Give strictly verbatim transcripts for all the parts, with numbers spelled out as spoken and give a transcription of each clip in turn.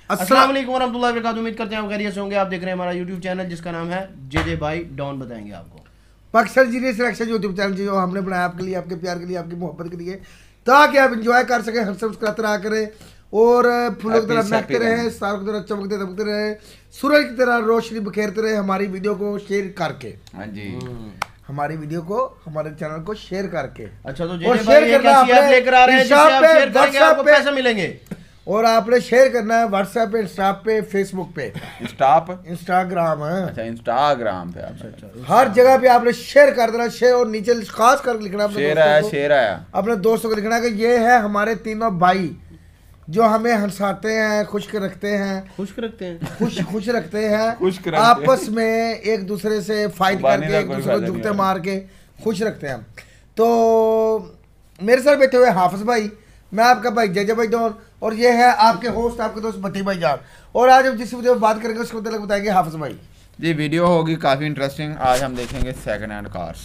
अस्सलाम वालेकुम वरहमतुल्लाहि वबरकातुहू। उम्मीद करते हैं आप खैरियत से होंगे। आप देख रहे हैं हमारा यूट्यूब चैनल जिसका नाम है जे जे भाई डॉन। बताएंगे आपको Pakistan genius selection YouTube channel जो हमने बनाया आपके लिए, आपके प्यार के लिए, आपकी मोहब्बत के लिए, ताकि आप इंजॉय कर सकें, हर सब्सक्राइब रहा करें और फूलों की तरह महकते रहे, सारों की तरह चमकते दमकते रहे, सूरज की तरह रोशनी बखेरते रहे। हमारी वीडियो को शेयर करके, हाँ जी, हमारी वीडियो को, हमारे चैनल को शेयर करके। अच्छा, तो जे जे भाई एक ऐसी ऐप लेकर आ रहे हैं जिससे आप शेयर करेंगे आपको पैसे मिलेंगे। और आपने शेयर करना है व्हाट्सएप पे, इंस्टा पे, फेसबुक पे, इंस्टा इंस्टाग्राम है, अच्छा इंस्टाग्राम पे, अच्छा अच्छा हर जगह पे आपने शेयर कर देना। शेयर और नीचे खास कर लिखना अपने शेयर आया शेयर आया अपने दोस्तों को लिखना कि ये है हमारे तीनों भाई जो हमें हंसाते हैं, खुश रखते हैं, खुश रखते हैं खुश खुश रखते हैं, आपस में एक दूसरे से फाइट करके, एक दूसरे को जुगते मार के खुश रखते हैं। तो मेरे साथ बैठे हुए हाफिज भाई, मैं आपका भाई जे जे भाई डॉन, और ये है आपके होस्ट, आपके दोस्त बती भाई जान। और आज हम जिस वीडियो में बात करेंगे उसको मतलब बताएंगे हाफिज भाई जी। वीडियो होगी काफ़ी इंटरेस्टिंग। आज हम देखेंगे सेकंड हैंड कार्स।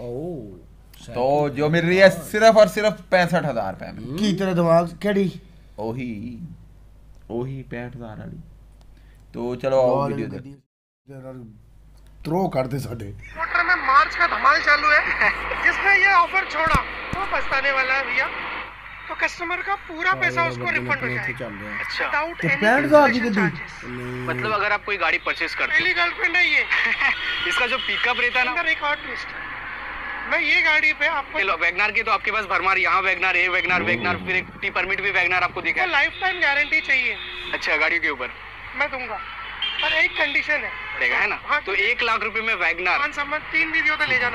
तो जो मिल रही है सिर्फ और सिर्फ पैंसठ हजार रुपए में। की तरह दिमाग केड़ी ओही ओही पैंठ हजार वाली। तो चलो आओ वीडियो देखते। थ्रो कर दे साडे मोटर में मार्च का धमाल चालू है। जिसने ये ऑफर छोड़ा वो पछताने वाला है भैया। तो कस्टमर का पूरा पैसा उसको रिफंड हो जाएगा। अच्छा, विदाउट एनी चार्जेस। मतलब अगर आप कोई गाड़ी परचेज करते पहली गर्लफ्रेंड है ये। इसका जो पिकअप रहता है ना, एक और ट्विस्ट, मैं ये गाड़ी पे आपको वैगनार की तो आपके पास भरमार, यहाँ वैगनार, ए वैगनार, वैगनार फिर एक टी परमिट भी वैगनार आपको दिखा है। लाइफ टाइम गारंटी चाहिए। अच्छा, गाड़ियों के ऊपर मैं दूंगा, पर एक कंडीशन है पड़ेगा, है ना? हाँ, तो एक लाख रुपए में वैगनार समझ तीन वीडियो तो ले जाना।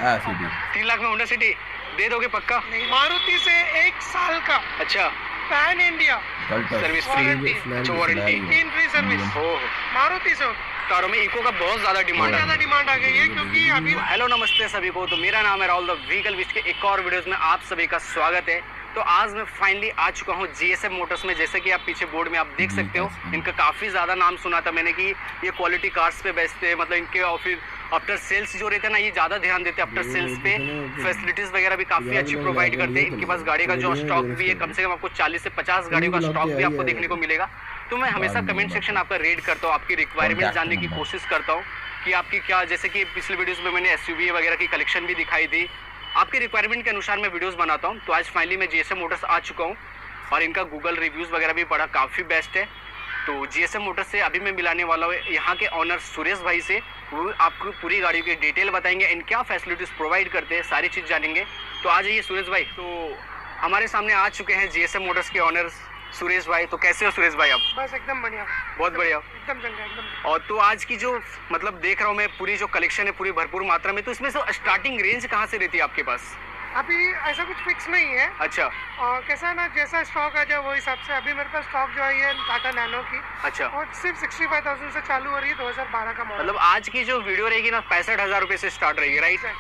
तीन लाख में होंडा सिटी दे दोगे पक्का? मारुति से एक साल का, अच्छा, pan India service free, warranty, तीन फ्री सर्विस मारुति से। कारों में इको का बहुत ज्यादा डिमांड ज्यादा डिमांड आ गई है क्योंकि अभी। हेलो नमस्ते सभी को, तो मेरा नाम है राहुल द व्हीकल विच के एक और वीडियोस में आप सभी का स्वागत है। तो आज मैं फाइनली आ चुका हूँ जीएसएम मोटर्स में। जैसे कि आप पीछे बोर्ड में आप देख सकते हो, इनका काफ़ी ज़्यादा नाम सुना था मैंने कि ये क्वालिटी कार्स पे बेचते हैं। मतलब इनके और फिर आफ्टर सेल्स जो रहते हैं ना, ये ज़्यादा ध्यान देते हैं आफ्टर सेल्स पे। फैसिलिटीज़ वगैरह भी काफ़ी अच्छी प्रोवाइड करते हैं। इनके पास गाड़ी का जो स्टॉक भी है, कम से कम आपको चालीस से पचास गाड़ियों का स्टॉक भी आपको देखने को मिलेगा। तो मैं हमेशा कमेंट सेक्शन आपका रेड करता हूँ, आपकी रिक्वायरमेंट जानने की कोशिश करता हूँ कि आपकी क्या, जैसे कि पिछले वीडियोज़ में मैंने एसयूवी वगैरह की कलेक्शन भी दिखाई दी। आपकी रिक्वायरमेंट के अनुसार मैं वीडियोस बनाता हूं। तो आज फाइनली मैं जीएसएम मोटर्स आ चुका हूं और इनका गूगल रिव्यूज़ वगैरह भी पढ़ा, काफ़ी बेस्ट है। तो जीएसएम मोटर्स से अभी मैं मिलाने वाला हूँ यहाँ के ऑनर सुरेश भाई से। वो आपको पूरी गाड़ी की डिटेल बताएंगे, इन क्या फैसिलिटीज़ प्रोवाइड करते हैं, सारी चीज़ जानेंगे। तो आ जाइए सुरेश भाई। तो हमारे सामने आ चुके हैं जीएसएम मोटर्स के ऑनर्स सुरेश भाई। तो कैसे हो सुरेश भाई आप? बस एकदम बढ़िया, बहुत बढ़िया, एकदम चंगा, एकदम। और तो आज की जो मतलब देख रहा हूँ मैं, पूरी जो कलेक्शन है पूरी भरपूर मात्रा में। तो इसमें से स्टार्टिंग रेंज कहाँ से रहती है आपके पास? अभी ऐसा कुछ फिक्स नहीं है। अच्छा, और कैसा है ना, जैसा स्टॉक आ जाए वो हिसाब से। अभी मेरे पास स्टॉक जो है ये टाटा नैनो की, अच्छा, और सिर्फ सिक्सटी फाइव थाउजेंड से चालू हो रही है, दो हजार बारह का मॉडल। मतलब आज की जो वीडियो रहेगी ना, पैंसठ हजार रुपए से स्टार्ट रहेगी, राइट?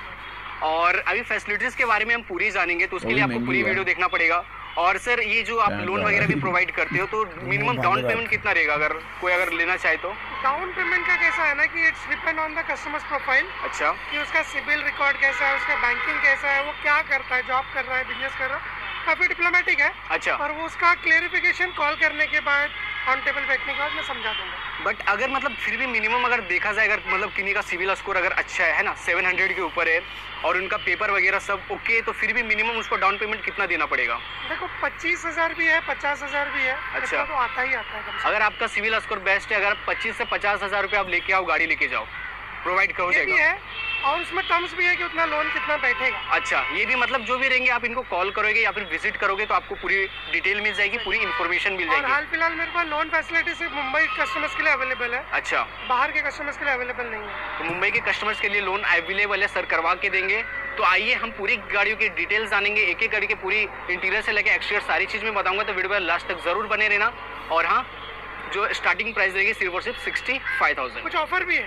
और अभी फैसिलिटीज के बारे में हम पूरी जानेंगे, तो उसके लिए आपको पूरी वीडियो देखना पड़ेगा। और सर, ये जो आप लोन वगैरह भी प्रोवाइड करते हो, तो मिनिमम डाउन पेमेंट कितना रहेगा अगर कोई अगर लेना चाहे तो? डाउन पेमेंट का कैसा है ना कि it's depend on the customers profile. अच्छा, कि उसका सिबिल रिकॉर्ड कैसा है, उसका बैंकिंग कैसा है, वो क्या करता है, जॉब कर रहा है, बिजनेस कर रहा है, काफी डिप्लोमेटिक है। अच्छा, और वो उसका क्लेरिफिकेशन कॉल करने के बाद, ऑन टेबल बैठने के बाद मैं समझा दूंगा। बट अगर मतलब फिर भी मिनिमम अगर देखा जाए, अगर मतलब किन्हीं का सिविल स्कोर अगर अच्छा है ना, सेवन हंड्रेड के ऊपर है और उनका पेपर वगैरह सब ओके, तो फिर भी मिनिमम उसको डाउन पेमेंट कितना देना पड़ेगा? देखो, पच्चीस हजार भी है, पचास हजार भी है। अच्छा, तो आता ही आता है। अगर आपका सिविल स्कोर बेस्ट है, अगर पच्चीस से पचास हजार रुपये आप लेके आओ, गाड़ी लेके जाओ, प्रोवाइड करो जाएगा। ये भी है, और उसमें टर्म्स भी है कि उतना लोन कितना बैठेगा। अच्छा, ये भी मतलब जो भी रहेंगे आप इनको कॉल करोगे या फिर विजिट करोगे तो आपको पूरी डिटेल मिल जाएगी, पूरी इन्फॉर्मेशन मिल जाएगी। और हाल फिलहाल मेरे पास लोन फैसिलिटी सिर्फ मुंबई कस्टमर्स के लिए अवेलेबल है। अच्छा, बाहर के कस्टमर्स के लिए अवेलेबल नहीं है। तो मुंबई के कस्टमर्स के लिए लोन अवेलेबल है सर, करवा के देंगे। तो आइए हम पूरी गाड़ियों की डिटेल्स जानेंगे, एक एक गाड़ी के पूरी इंटीरियर से लेकर एक्सटीरियर सारी चीज़ में बताऊंगा। तो वीडियो में लास्ट तक जरूर बने रहना। और हाँ, जो स्टार्टिंग प्राइस रहेगी सिर्फ और सिर्फ सिक्सटी फाइव थाउजेंड। कुछ ऑफर भी है,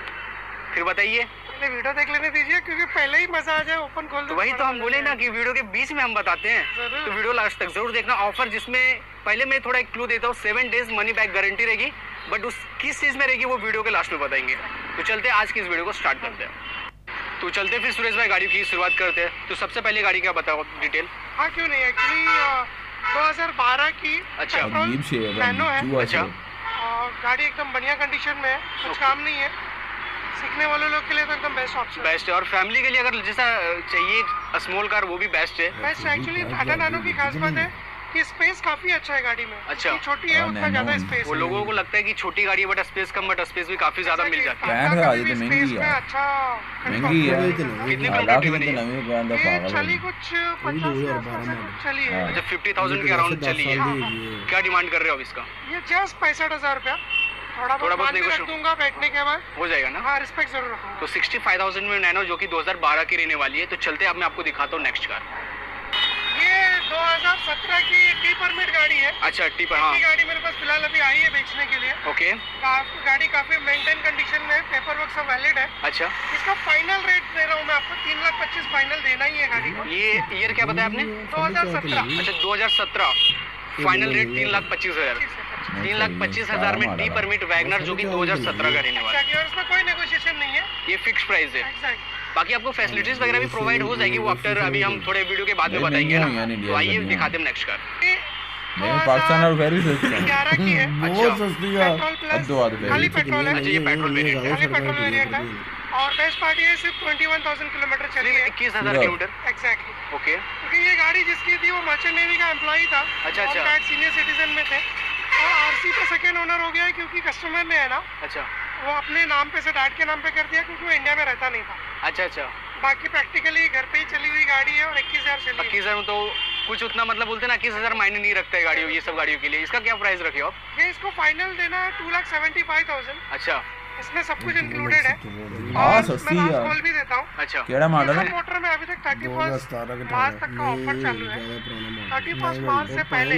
फिर बताइए। पहले वीडियो देख लेने दीजिए, क्योंकि पहले ही मजा आ जाए, ओपन खोल दो। तो वही तो हम बोले ना कि वीडियो के बीच में हम बताते हैं, तो वीडियो लास्ट तक जरूर देखना। ऑफर जिसमें पहले मैं थोड़ा एक क्लू देता हूँ, seven days money back guarantee रहेगी, बट उस किस चीज़ में रहेगी वो वीडियो के लास्ट में बताएंगे। तो चलते हैं आज की इस वीडियो को स्टार्ट करते हैं। तो चलते फिर सुरेश भाई गाड़ी की शुरुआत करते हैं। तो सबसे पहले गाड़ी क्या बताओ डिटेल? हाँ क्यों नहीं, एक्चुअली दो हज़ार बारह की अच्छा नैनो है। अच्छा, और गाड़ी एकदम बढ़िया कंडीशन में है, कुछ काम नहीं है। सीखने वाले लोग के लिए तो एकदम बेस्ट ऑप्शन बेस्ट है। और फैमिली के लिए अगर जैसा चाहिए स्मॉल कार वो भी बेस्ट है। बेस्ट एक्चुअली टाटा नैनो की खास बात है कि स्पेस काफी अच्छा है गाड़ी में। अच्छा, छोटी है उतना ज्यादा स्पेस। वो लोगों को लगता है कि छोटी गाड़ी है बट स्पेस कम, बट स्पेस भी काफी ज्यादा मिल जाती है। महंगी है, अच्छा महंगी है। कितने किलोमीटर ड्रिवन है? ये चली कुछ पचास के आसपास चली है। अच्छा, फिफ्टी थाउजेंड के अराउंड चली है। क्या डिमांड कर रहे हो अब इसका? ये जस्ट पैंसठ हजार रुपया। थोड़ा थोड़ा बहुत रख दूंगा बैठने के बाद, हो जाएगा ना? हाँ, रिस्पेक्ट जरूर रखूंगा। तो सिक्सटी फाइव थाउजेंड में नैनो जो कि दो हज़ार बारह की रहने वाली है। तो चलते अब मैं आपको दिखाता हूँ नेक्स्ट कार। ये दो हज़ार सत्रह की टी परमिट गाड़ी है। अच्छा, टी पर, हाँ। गाड़ी मेरे पास फिलहाल अभी आई है बेचने के लिए। ओके। गाड़ी काफी मेंटेन कंडीशन में, पेपर वर्क सब वैलिड है। अच्छा, इसका फाइनल रेट दे रहा हूँ मैं आपको, तीन लाख पच्चीस फाइनल देना ही है गाड़ी को। ये ईयर क्या बताया आपने? दो हजार सत्रह। अच्छा, दो हज़ार सत्रह फाइनल रेट तीन लाख पच्चीस हजार तीन लाख पच्चीस हजार में टी परमिट वैगनर जो कि दो हज़ार सत्रह का रहने वाला है। और इसमें कोई नेगोशिएशन नहीं है, ये फिक्स प्राइस है। बाकी आपको फैसिलिटीज वगैरह भी प्रोवाइड हो जाएगी, वो आफ्टर अभी हम थोड़े वीडियो के बाद में बताएंगे ना। तो आइए दिखाते हैं नेक्स्ट कार। पाकिस्तान और वेरी सस्ती है, ग्यारह की है। बहुत सस्ती है। पेट्रोल दो आदमी प्लस खाली पेट्रोल है। अच्छा, ये पेट्रोल वेरिएंट है। खाली पेट्रोल वेरिएंट है। और बेस्ट पार्ट ये सिर्फ इक्कीस हज़ार किलोमीटर चली है। इक्कीस हजार किलोमीटर एग्जैक्टली। ओके। क्योंकि ये गाड़ी जिसकी थी वो मर्चेंट नेवी का एम्प्लॉई था। अच्छा अच्छा। सीनियर सिटीजन में थे और आरसी पे सेकंड ओनर हो गया है क्योंकि कस्टमर ने है ना, अच्छा, वो अपने नाम पे से डैड के नाम पे कर दिया क्योंकि वो इंडिया में रहता नहीं था। अच्छा अच्छा। बाकी प्रैक्टिकली घर पे ही चली हुई गाड़ी है और इक्कीस हजार चली है। इक्कीस हजार में तो कुछ उतना मतलब बोलते ना, इक्कीस हजार मायने नहीं रखता है गाड़ियों, ये सब गाड़ियों के लिए। इसका क्या प्राइस रखे हो आप? ये इसको फाइनल देना है two lakh seventy five thousand. अच्छा, इसमें सब कुछ इंक्लूडेड है। हाँ, सस्ती है। कॉल भी देता हूँ। अच्छा, केड़ा मॉडल है? मोटर में अभी तक थर्टी फर्स्ट मार्च तक का ऑफर चालू है। थर्टी फर्स्ट मार्च से पहले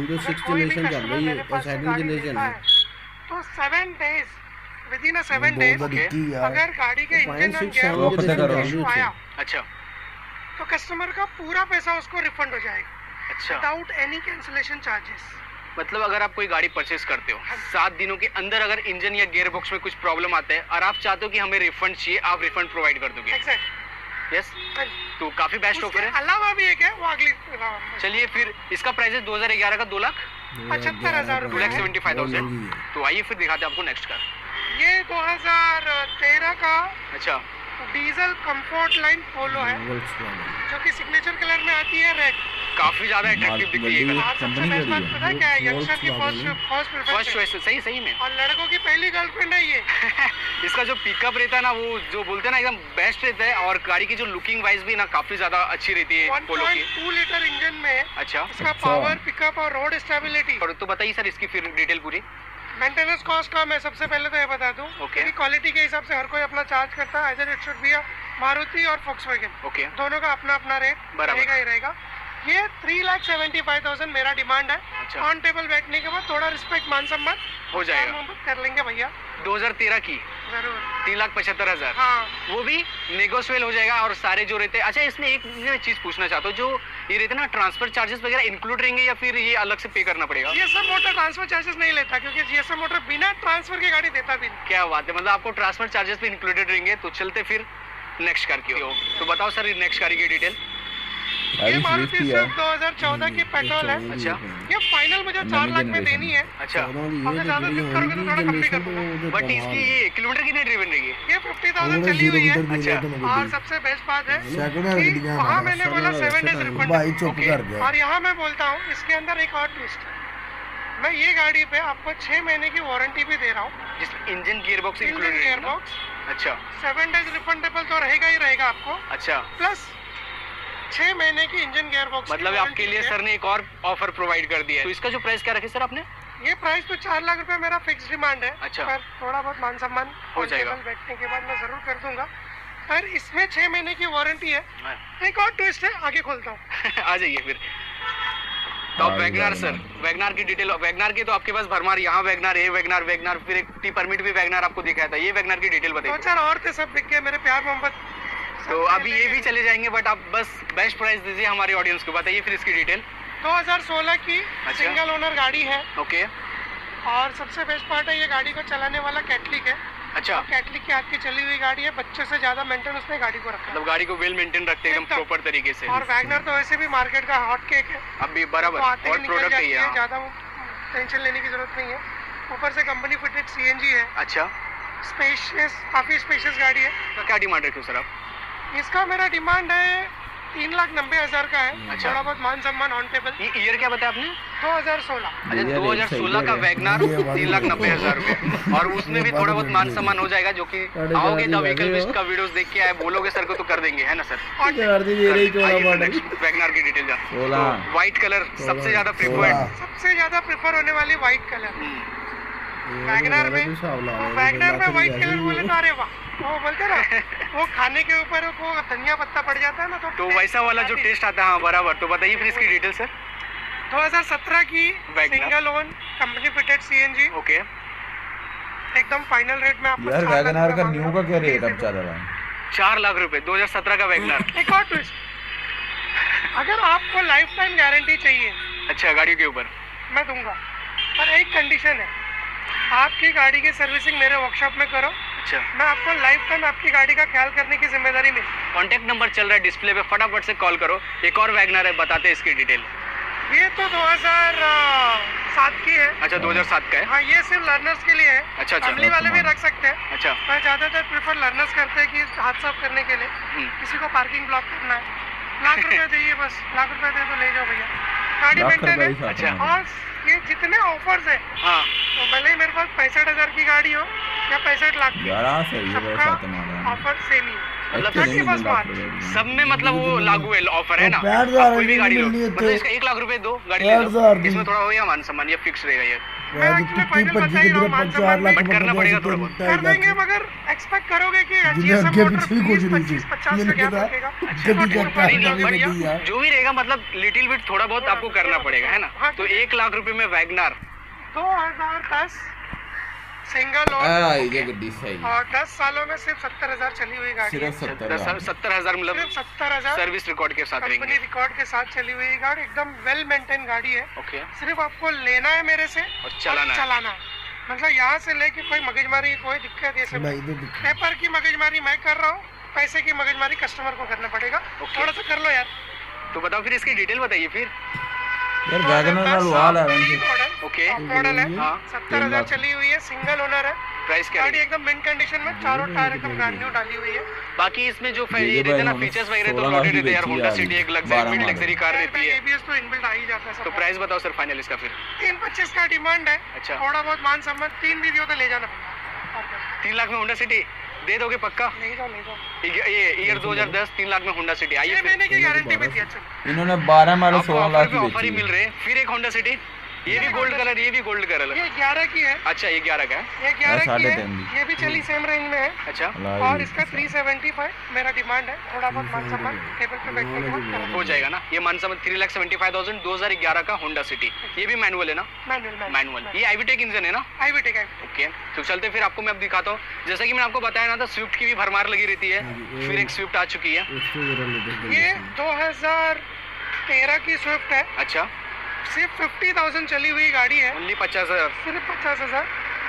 तो seven days within seven days अगर गाड़ी के इंजन और गियर इशू आया, अच्छा, तो कस्टमर का पूरा पैसा उसको रिफंड हो जाएगा। अच्छा, विदाउट एनी कैंसिलेशन चार्जेस। मतलब अगर आप कोई गाड़ी परचेज करते हो, सात दिनों के अंदर अगर इंजन या गियर बॉक्स में कुछ प्रॉब्लम आता है और आप चाहते हो कि हमें रिफंड चाहिए, आप रिफंड प्रोवाइड कर दोगे? एग्जैक्ट। यस, तो काफी बेस्ट ऑफर है। अलावा भी एक है, वो अगली। चलिए फिर इसका प्राइस है दो हज़ार ग्यारह का दो लाख पचहत्तर हजार two lakh seventy five thousand. तो आइए फिर दिखाते हैं आपको नेक्स्ट कार। ये दो हज़ार तेरह का अच्छा डीजल कंफर्ट लाइन पोलो है जो कि सिग्नेचर कलर में आती है, रेड। काफी ज्यादा अट्रैक्टिव दिख रही है। कंपनी की है, पता है क्या है, यंगस्टर की फर्स्ट फर्स्ट फर्स्ट चॉइस है। सही सही में, और लड़कों की पहली गर्लफ्रेंड है ये। इसका जो पिकअप रहता है ना, वो जो बोलते हैं ना एकदम बेस्ट रहता है। और गाड़ी की जो लुकिंग वाइज भी ना काफी ज्यादा अच्छी रहती है पोलो की। टू लीटर इंजन में अच्छा, इसका पावर, पिकअप और रोड स्टेबिलिटी। और तो बताइए सर इसकी फिर डिटेल पूरी। मेंटेनेंस कॉस्ट का मैं सबसे पहले तो ये बता दूं कि क्वालिटी के हिसाब से हर कोई अपना चार्ज करता है। इधर इट शुड बी मारुति और फोक्सवैगन, ओके, दोनों का अपना अपना रेट रहेगा ही रहेगा। ये three lakh seventy five thousand मेरा डिमांड है। अच्छा, ऑन टेबल बैठने के बाद थोड़ा रिस्पेक्ट, मान सम्मान हो जाएगा, कर लेंगे भैया। दो हज़ार तेरह की जरूर तीन लाख पचहत्तर हजार हाँ, वो भी नेगोशिएबल हो जाएगा। और सारे जो रहते हैं, अच्छा इसमें एक मैं चीज पूछना चाहता हूँ, जो ये रहते हैं ना ट्रांसफर चार्जेस वगैरह इंक्लूड रहेंगे या फिर ये अलग से पे करना पड़ेगा? जीएसएम मोटर ट्रांसफर चार्जेस नहीं लेता क्योंकि जीएसएम मोटर बिना ट्रांसफर की गाड़ी देता भी नहीं। क्या बात है, मतलब आपको ट्रांसफर चार्जेस भी इंक्लूडेड रहेंगे। तो चलते फिर नेक्स्ट कार की हो। तो बताओ सर नेक्स्ट कार की डिटेल। ये मारुति स्विफ्ट दो हज़ार चौदह की पेट्रोल है। अच्छा, ये फाइनल मुझे चार लाख में देनी है। अच्छा, अगर ज्यादा जिद करोगे तो थोड़ा कम भी कर दूंगा। बट इसकी ये किलोमीटर कितने ड्रिवन रहेगी? ये फिफ्टी थाउजेंड चली हुई है। अच्छा, और सबसे बेस्ट बात है कि वहाँ मैंने बोला सेवन डेज रिफंड, और यहाँ मैं बोलता हूँ इसके अंदर एक और ट्विस्ट है। मैं ये गाड़ी पे आपको छह महीने की वारंटी भी दे रहा हूँ, जिसमें engine gear box included gear box. अच्छा, सेवन डेज रिफंडेबल तो रहेगा ही रहेगा आपको। अच्छा, प्लस छह महीने की इंजन गियर बॉक्स। मतलब आपके लिए सर ने एक और ऑफर प्रोवाइड कर दिया है। तो इसका जो प्राइस क्या रखे सर आपने? ये प्राइस तो चार लाख रुपए मेरा फिक्स डिमांड है। अच्छा, पर थोड़ा बहुत मान सम्मान हो जाएगा बैठने के बाद मैं जरूर कर दूंगा। पर इसमें छह महीने की वारंटी है। एक और ट्विस्ट है, आगे खोलता हूँ। आ जाइए फिर। तो वैगनार सर, वैगनार की डिटेल। वैगनार की तो आपके पास भरमार, यहाँ वैगनार है, वैगनार वैगनार फिर एक टी परमिट भी वैगनार आपको दिखाया था। ये वैगनार की डिटेल बताइए। दो चार और थे, सब बिक गए मेरे प्यार मोहब्बत। तो अभी ये भी चले जाएंगे, बट आप बस बेस्ट प्राइस दीजिए हमारे ऑडियंस को। बताइए फिर इसकी डिटेल। दो हज़ार सोलह की सिंगल ओनर गाड़ी है। ओके, और सबसे बेस्ट पार्ट है ये गाड़ी को चलाने वाला कैटलिक है। अच्छा, कैटलिक की हाथ की चली हुई गाड़ी है। बच्चे से ज्यादा मेंटेन उसने गाड़ी को रखा, मतलब गाड़ी को वेल मेंटेन रखते हैं एकदम प्रॉपर तरीके से। और वैगनर तो वैसे भी मार्केट का हॉट केक है अभी बराबर, और प्रोडक्ट ही है, ज्यादा टेंशन लेने की जरूरत नहीं है। ऊपर से कंपनी फिटेड सीएनजी है। अच्छा, स्पेशियस, काफी स्पेशियस गाड़ी है। तो क्या डिमांड रखे हो सर आप? इसका मेरा डिमांड है तीन लाख नब्बे हजार का है। अच्छा। थोड़ा बहुत मान सम्मान ऑन टेबल। ये ईयर क्या बताया आपने? दो हजार सोलह। अच्छा, दो हजार सोलह का वैगनार तीन लाख नब्बे हजार रुपए, और उसमें भी थोड़ा बहुत मान सम्मान हो जाएगा, जो कि आओगे द व्हीकल विस्ट का वीडियोस देख के आए, बोलोगे सर को तो कर देंगे, है ना सर? वैगनार की डिटेल जान। व्हाइट कलर सबसे ज्यादा प्रेफर्ड, सबसे ज्यादा प्रेफर होने वाली व्हाइट कलर वैगनार में। वैगनार में व्हाइट कलर बोले तो अरे वाह, वो बोलते ना वो खाने के ऊपर वो धनिया पत्ता पड़ जाता है ना, तो तो वैसा वाला जो टेस्ट आता है। हाँ बराबर। तो बताइए फिर इसकी डिटेल सर। दो हजार सत्रह की single own company fitted CNG. Okay, एकदम फाइनल रेट में आपको यार वैगनआर का न्यू का क्या रेट अब चल रहा है? चार लाख रुपए दो हजार सत्रह का वैगनआर। एक और ट्विस्ट, अगर आपको लाइफ टाइम गारंटी चाहिए अच्छा गाड़ी के ऊपर, मैं दूंगा, पर एक कंडीशन है, आपकी गाड़ी की सर्विसिंग मेरे वर्कशॉप में करो। अच्छा, मैं आपको लाइफ टाइम आपकी गाड़ी का ख्याल करने की जिम्मेदारी मेरी। कॉन्टैक्ट नंबर चल रहा है डिस्प्ले पे, फटाफट से कॉल करो। एक और वैगनआर है, बताते हैं इसकी डिटेल। ये तो दो हजार सात की है। अच्छा, दो हजार सात का है। हाँ, ये सिर्फ लर्नर्स के लिए है। अच्छा अच्छा, फैमिली वाले भी रख सकते हैं। अच्छा, मैं ज्यादातर प्रेफर लर्नर्स करते हैं कि हाथ साफ करने के लिए, किसी को पार्किंग ब्लॉक करना है, लाख रुपए चाहिए बस, लाख रुपए दे तो ले जाओ भैया, गाड़ी मेंटेन है। अच्छा, और ये जितने ऑफर्स है, हाँ, तो भले ही मेरे पास पैंसठ हजार की गाड़ी हो या पैंसठ लाख की, सबका ऑफर सेम ही मतलब सब में मतलब वो लागू है ऑफर, है ना? कोई भी गाड़ी लो, मतलब इसका एक लाख रुपए दो गाड़ी ले लो, इसमें थोड़ा हो या मान सम्मान, ये फिक्स रहेगा ये। मैं एक्चुअली फाइनल बता ही रहा हूं, मान सम्मान बट करना पड़ेगा थोड़ा बहुत, कर देंगे, मगर एक्सपेक्ट करोगे कि जीएसएम मोटर पच्चीस पचास का गैप रखेगा। जो भी रहेगा मतलब लिटिल बिट थोड़ा बहुत आपको करना पड़ेगा, है ना? तो एक लाख रुपए में वैगनआर दो हजार दस सिंगल और दस सालों में सिर्फ सत्तर हजार चली हुई गाड़ी, सिर्फ सत्तर हजार मतलब सिर्फ सत्तर हजार सर्विस रिकॉर्ड के साथ, कंपनी रिकॉर्ड के साथ चली हुई गाड़ी, एकदम वेल मेंटेन गाड़ी है। ओके, सिर्फ आपको लेना है मेरे से और चलाना है। चलाना है, मतलब यहाँ से लेके कोई मगजमारी, कोई दिक्कत, ये सब पेपर की मगजमारी मैं कर रहा हूँ, पैसे की मगजमारी कस्टमर को करना पड़ेगा। थोड़ा सा कर लो यार। तो बताओ फिर इसकी डिटेल बताइए फिर। यार वैगनआर का वाल है, ओके, मॉडल है, सत्तर हजार चली हुई है, सिंगल ओनर है। प्राइस क्या गाड़ी एकदम मिंट कंडीशन में, चारों टायर एकदम ब्रांड न्यू डाली हुई है। बाकी इसमें जो ये रहते हैं ना फीचर्स वगैरह तो लोडेड रहते हैं यार, होंडा सिटी एक लग्जरी मिड लग्जरी कार रहती है, एबीएस तो इनबिल्ट आ ही जाता है। तो प्राइस बताओ सर फाइनल इसका फिर। तीन पच्चीस का डिमांड है। अच्छा, थोड़ा बहुत मान सम्मान, तीन भी दियो तो ले जाना। तीन लाख में होंडा सिटी दे दोगे पक्का? ले जाओ ले जाओ। ये ईयर दो हजार दस तीन लाख में होंडा सिटी आइए, मैंने की गारंटी भी दी। अच्छा, इन्होंने बारह मॉडल सोलह लाख की ऑफर ही मिल रहे। फिर एक होंडा सिटी, ये भी गोल्ड कलर, ये भी गोल्ड कलर है, ये ग्यारह की है। अच्छा, ये ग्यारह का है, ये ग्यारह की है, ये भी चली सेम रेंज में है। अच्छा, और इसका तीन सौ पचहत्तर मेरा डिमांड है। थोड़ा बहुत मान सम्मान टेबल पे बैठ के हो जाएगा ना? ये मान सम्मान तीन लाख सेवेंटी फाइव थाउजेंड दो हजार ग्यारह का होंडा सिटी, ये भी मैनुअल है ना? Manual manual. ये आईवीटेक इंजन है ना? आईवीटेक। ओके, तो चलते फिर आपको मैं अब दिखाता हूँ। जैसा कि मैंने आपको बताया ना था, स्विफ्ट की भी भरमार लगी रहती है, फिर एक स्विफ्ट आ चुकी है। ये दो हजार तेरह की स्विफ्ट है। अच्छा, सिर्फ फिफ्टी थाउजेंड चली हुई गाड़ी है, ओनली पचास हजार, सिर्फ पचास हजार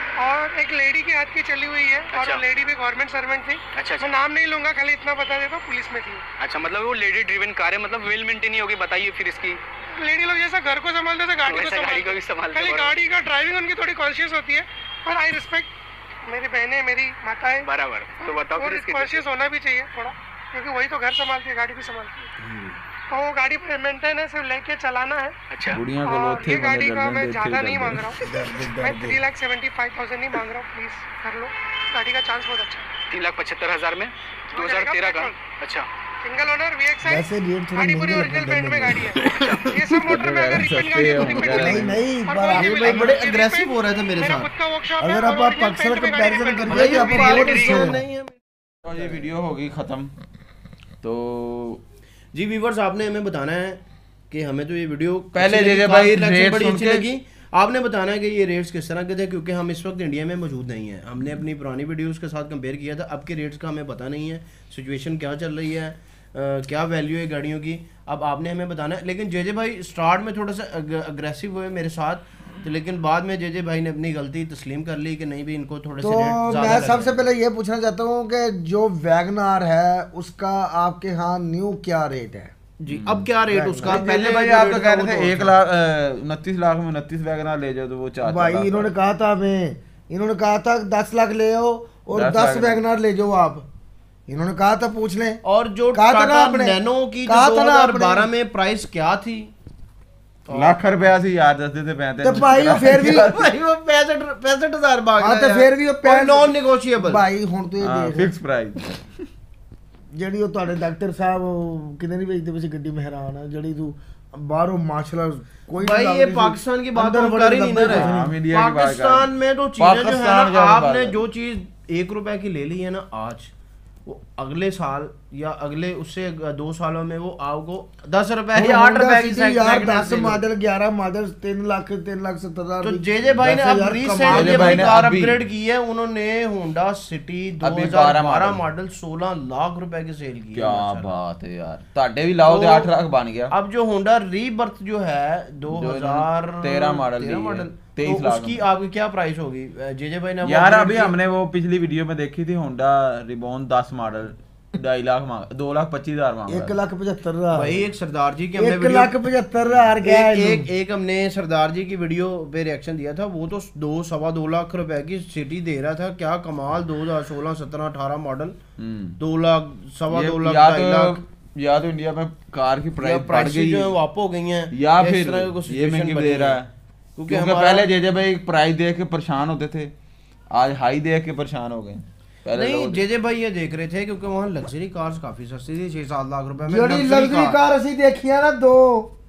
और एक लेडी के हाथ की चली हुई है। अच्छा, और लेडी भी गवर्नमेंट सर्वेंट थी। अच्छा, अच्छा, मैं नाम नहीं लूंगा, खाली इतना बता देता हूँ, पुलिस में थी। अच्छा, मतलब वो लेडी ड्रिवन कार है, मतलब वेल मेंटेन ही होगी। बताइए फिर इसकी। लेडी लोग जैसा घर को संभालते थे, गाड़ी को गाड़ी को भी संभालते, खाली गाड़ी का ड्राइविंग उनकी थोड़ी कॉन्शियस होती है, पर आई रिस्पेक्ट मेरी बहनें, मेरी माताएं बराबर। तो बताओ फिर इसकी। कॉन्शियस होना भी चाहिए थोड़ा, क्योंकि वही तो घर संभालती है, गाड़ी भी संभालती है। तो वो गाड़ी मेंटेन है, सिर्फ लेके चलाना है। अच्छा, और ये गाड़ी का मैं ज़्यादा नहीं मांग रहा हूँ, मैं three lakh seventy five thousand नहीं मांग रहा हूँ, प्लीज़ कर लो। गाड़ी का चांस बहुत अच्छा है। तीन लाख पचहत्तर हजार में दो हजार तेरह का। अच्छा, सिंगल ओनर वीएक्सआई, गाड़ी पूरी ओरिजिनल पेंट में गाड़ी है। ये सब मोटर में अगर रिपेंट गाड़ी है तो रिपेंट मिलेगी। नहीं, और पर कोई भी भाई बड़े मिलेगी। अग्रेसिव हो रहे थे मेरे मेरा साथ। खुद का वर्कशॉप है, अगर आप और original अक्सर पेंट में गाड़ी कंपैरिजन रिपेंट करिए, आप रियलिटी रियलिटी नहीं है। तो ये वीडियो होगी खत्म। तो जी व्यूअर्स, आपने हमें बताना है कि हमें तो ये वीडियो पहले जेजे भाई रेट बड़ी सुन अच्छी के लगी। आपने बताना है कि ये रेट्स किस तरह के थे, क्योंकि हम इस वक्त इंडिया में मौजूद नहीं है। हमने अपनी पुरानी वीडियोस के साथ कंपेयर किया था, अब के रेट्स का हमें पता नहीं है, सिचुएशन क्या चल रही है, आ, क्या वैल्यू है गाड़ियों की, अब आपने हमें बताना है। लेकिन जेजे भाई स्टार्ट में थोड़ा सा अग्रेसिव हुए मेरे साथ, तो लेकिन बाद में जेजे भाई ने अपनी गलती तस्लीम कर ली कि नहीं भी इनको थोड़े तो से रेट ज़्यादा मैं लगे। सबसे पहले ये पूछना चाहता हूँ कि जो वैगनार है उसका आपके यहाँ न्यू क्या रेट है? जी। अब क्या रेट उसका? पहले भाई आप तो कह रहे थे एक लाख उनतीस लाख में उनतीस वैगनआर ले जाओ तो वो चार भाई इन्होंने कहा था हमें, इन्होंने कहा था दस लाख ले आओ और दस वैगनआर ले जाओ आप, इन्होंने कहा था पूछ लें। और जो टाटा नैनो की जो दो हज़ार बारह में प्राइस क्या थी? लाख रुपया सी यार दस देते पैंते तो भाई वो फिर भी भाई वो पैंसठ पैंसठ हजार भाग हां तो फिर भी वो नॉन नेगोशिएबल भाई हुन तो ये देख फिक्स प्राइस ਜਿਹੜੀ ਉਹ ਤੁਹਾਡੇ ਡਾਕਟਰ ਸਾਹਿਬ ਕਿਤੇ ਨਹੀਂ ਵੇਚਦੇ ਵੈਸੇ ਗੱਡੀ ਮਹਿਰਾਨ ਆ ਜਿਹੜੀ ਤੂੰ बाहरों माशाल्लाह कोई भाई ये पाकिस्तान की बात हम कर ही नहीं ना रहे। पाकिस्तान में तो चीजें जो है ना, आपने जो चीज एक रुपए की ले ली है ना आज, वो अगले साल या अगले उससे दो सालों में वो आपको दस रुपए या आठ रुपए की यार दस मॉडल ग्यारह मॉडल तीन लाख तीन लाख सत्तर हजार। तो जेजे भाई ने अब रिसेंटली भाई कार अपग्रेड की है, उन्होंने होंडा सिटी दो हज़ार बारह मॉडल सोलह लाख रुपए की सेल की। क्या बात है यार, ताड़े भी लाओ तो आठ लाख बन गया। अब जो होंडा रीबर्थ जो है दो हजार तेरह मॉडल मॉडल तेईस लाख उसकी आपकी क्या प्राइस होगी जेजे भाई ने? यार अभी हमने वो पिछली वीडियो में देखी थी होंडा रिबॉन दस मॉडल ढाई लाख मांग दो लाख पच्चीस हजार मांग एक लाख पचहत्तर हजार। भाई एक सरदार जी की हमने एक लाख पचहत्तर हजार गया एक, एक एक हमने सरदार जी की वीडियो पे रिएक्शन दिया था, वो तो दो सवा दो लाख रुपए की सिटी दे रहा था। क्या कमाल, दो हजार सोलह सत्रह अठारह मॉडल दो लाख सवा दो लाख ढाई लाख। या तो इंडिया में कार की प्राइस बढ़ गई जो है वो अप हो गई है, या फिर ये महंगी दे रहा है। क्योंकि पहले जेजे भाई प्राइस देख के परेशान होते थे, आज हाई देख के परेशान हो गए। नहीं जेजे भाई ये देख रहे थे क्योंकि वहाँ लग्जरी कार्स काफी सस्ती थी, छह सात लाख रुपए में ਜਿਹੜੀ ਲਗਜ਼ਰੀ ਕਾਰ ਅਸੀਂ ਦੇਖੀਆਂ ਨਾ ਦੋ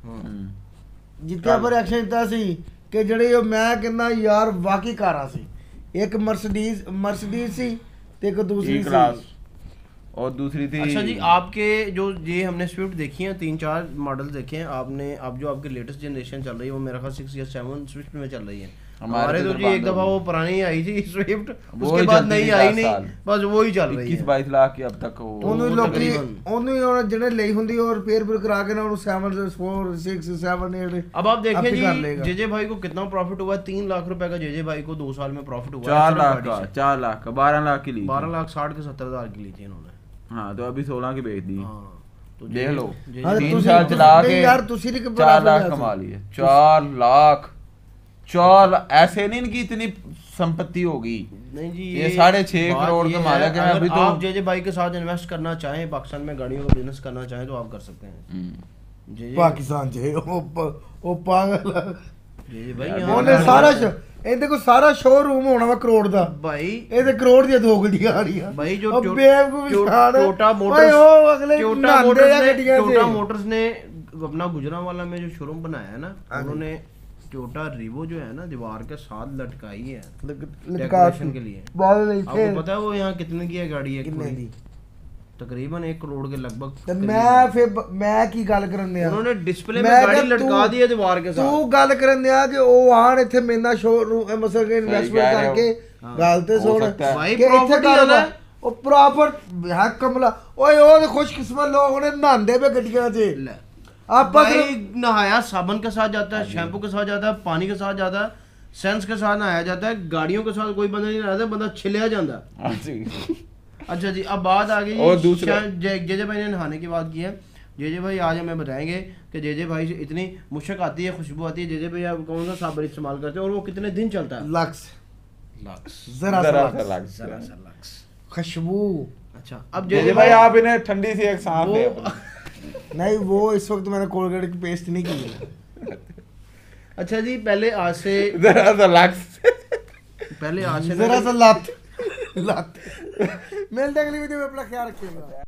ਜਿੱਤੇ ਪਰ ਐਕਸ਼ਨ ਦਿੱਤਾ ਸੀ ਕਿ ਜਿਹੜੇ ਉਹ ਮੈਂ ਕਹਿੰਦਾ ਯਾਰ ਵਾਕਈ ਕਾਰਾਂ ਸੀ, ਇੱਕ ਮਰਸੀਡੀਜ਼ ਮਰਸੀਡੀਜ਼ ਸੀ ਤੇ ਇੱਕ ਦੂਸਰੀ ਸੀ और दूसरी थी। अच्छा जी, आपके जो ये हमने स्विफ्ट देखी है, तीन चार मॉडल देखे हैं आपने, अब जो आपकी लेटेस्ट जनरेशन चल रही है वो मेरा ख्याल सिक्स या सेवन स्विफ्ट में चल रही है। हमारे तो जी एक दफा वो पुरानी आई थी स्विफ्ट, उसके बाद नई आई नहीं, बस वो ही चल रही है। इक्कीस बाईस लाख की अब तक वो ਉਹਨੂੰ ਲੋਕੀ ਉਹਨੂੰ ਜਿਹੜੇ ਲਈ ਹੁੰਦੀ और रिपेयर भी करा के ना ਉਹਨੂੰ seven four six seven eight. अब आप देखिए जी जेजे भाई को कितना प्रॉफिट हुआ, तीन लाख रुपए का जेजे भाई को दो साल में प्रॉफिट हुआ। चार लाख का चार लाख का बारह लाख की ली, बारह लाख साठ के सत्तर हजार की ली थी इन्होंने। हाँ तो अभी सोलह की बेच दी। हाँ तो देख लो तीन साल चला के यार चार लाख कमा लिए। चार लाख चार ऐसे नहीं इनकी इतनी संपत्ति होगी। नहीं जी ये साढ़े छह करोड़ के मालिक हैं। अभी तो आप जेजे भाई के साथ इन्वेस्ट करना चाहें, पाकिस्तान में गाड़ियों का बिजनेस करना चाहें तो आप कर सकते हैं। पाकिस्तान जे ओ पागल जेजे भाई ਉਹਨੇ ਸਾਰਾ ਇਹਦੇ ਕੋਲ ਸਾਰਾ ਸ਼ੋਰੂਮ ਹੋਣਾ ਵਾ ਕਰੋੜ ਦਾ ਭਾਈ, ਇਹਦੇ ਕਰੋੜ ਦੀਆਂ ਦੋ ਗੱਡੀਆਂ ਆ ਰਹੀਆਂ ਭਾਈ। ਜੋ ਟੋਟਾ ਮੋਟਰਸ ਉਹ ਅਗਲੇ ਗੱਡੀਆਂ ਟੋਟਾ मोटर्स ने अपना गुजरांवाला में जो शोरूम बनाया है ना, उन्होंने टोयोटा रिवो जो है ना दीवार के साथ लटकाई है डेकोरेशन के लिए। आपको पता है वो यहाँ कितने की है गाड़ी है? कितने की? तकरीबन एक करोड़ के लगभग। मैं फिर मैं की गल करन दिया, उन्होंने डिस्प्ले में गाड़ी लटका दी है दीवार के साथ। तू गल करन दिया कि ओ आन इथे मेरा शोरूम मसल के इन्वेस्टमेंट करके गल ते सुन भाई, प्रॉपर्टी है ना ओ प्रॉपर है कमला। ओए ओ खुशकिस्मत लोग ने नहांदे पे गड्डियां च। आप भाई नहाया साबुन के साथ जाता है, शैम्पू के साथ जाता है, पानी के साथ जाता है, सेंस के साथ नहाया जाता है। गाड़ियों के साथ कोई बंदा नहीं नहाता, बंदा छिलिया जाता है। अच्छा जी, अब बात आ गई और दूसरा जेजे भाई ने नहाने की बात की है। जेजे भाई आज हमें बताएंगे कि जेजे भाई से इतनी मुश्क आती है, खुशबू आती है। जेजे भाई आप कौन सा साबुन इस्तेमाल करते हैं और वो कितने दिन चलता है? लक्स लक्स जरा सा लक्स जरा सा लक्स खुशबू। अच्छा, अब जेजे भाई आप इन्हें ठंडी सी एक सांस दे। नहीं वो इस वक्त मैंने कोलगेट की पेस्ट नहीं की है। अच्छा जी, पहले आज से जरा सा लक्स, पहले आज से जरा सा लत लत। मिलते अगली वीडियो में, अपना ख्याल रखिएगा।